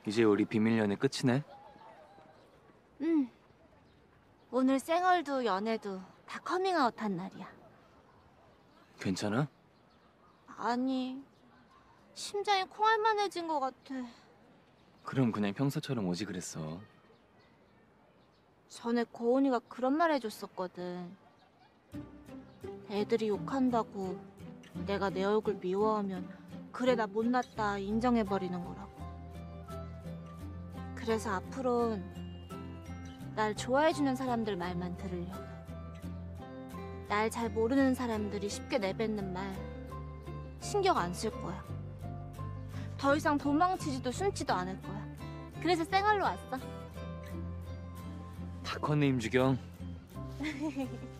이제 우리 비밀 연애 끝이네? 응. 오늘 쌩얼도 연애도 다 커밍아웃 한 날이야. 괜찮아? 아니, 심장이 콩알만해진 것 같아. 그럼 그냥 평소처럼 오지 그랬어. 전에 고은이가 그런 말 해줬었거든. 애들이 욕한다고 내가 내 얼굴 미워하면 그래 나 못났다 인정해버리는 거라고. 그래서 앞으론 날 좋아해주는 사람들 말만 들으려고. 날 잘 모르는 사람들이 쉽게 내뱉는 말 신경 안 쓸 거야. 더 이상 도망치지도 숨지도 않을 거야. 그래서 쌩얼로 왔어. 다 컸네 임주경.